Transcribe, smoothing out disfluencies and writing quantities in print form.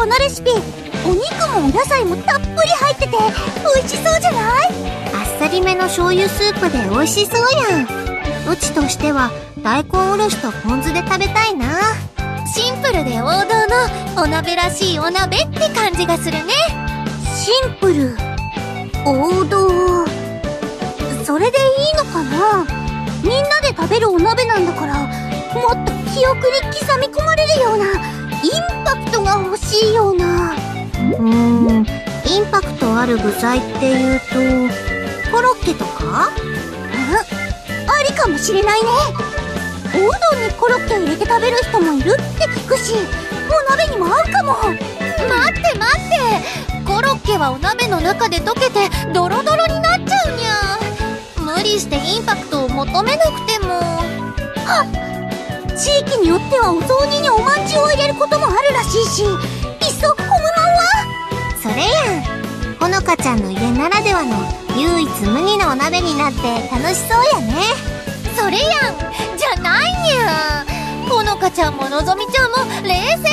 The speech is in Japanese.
のレシピ。お肉もお野菜もたっぷり入ってて美味しそうじゃない？ あっさりめの醤油スープで美味しそうやん。うちとしては大根おろしとポン酢で食べたいな。 シンプルで王道のお鍋らしいお鍋って感じがするね。 シンプル、王道、それでいいのかな？みんなで食べるお鍋なんだから、もっと記憶に刻み込まれるようなインパクトが欲しいような。 インパクトある具材っていうとコロッケとか？ ありかもしれないね。おうどんにコロッケを入れて食べる人もいるって聞くし、お鍋にも合うかも。 待って待って、コロッケはお鍋の中で溶けてドロドロになっちゃうにゃ。無理してインパクトを求めなくても。 地域によってはお雑煮におまんじゅうを入れることもあるらしいし、いっそホムマンは？ それやん。ほのかちゃんの家ならではの唯一無二のお鍋になって楽しそうやね。 それやんじゃないにゃ。ほのかちゃんものぞみちゃんも冷静